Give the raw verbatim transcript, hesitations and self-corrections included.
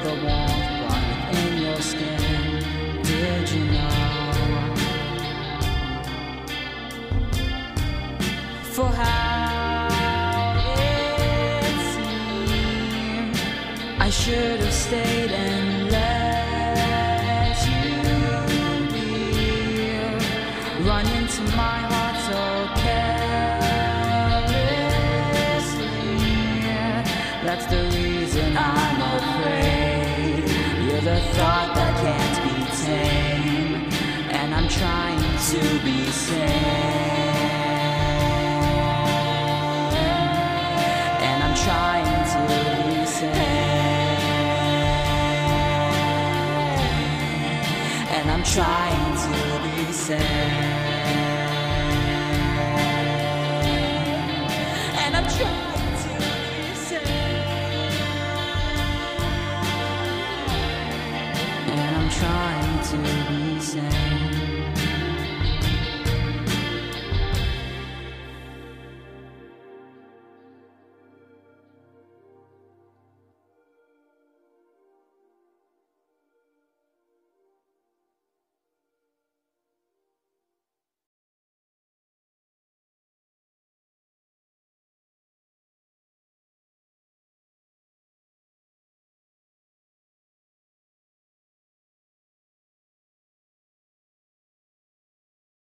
the warmth born within your skin. Did you know? For how it seemed I should have stayed and let you be. Run into my heart so carelessly. That's the reason I'm afraid. You're the thought that can't be tamed, and I'm trying to be sane. Trying to be sane, and I'm trying to be sane, and I'm trying to be sane, and I'm trying to be sane.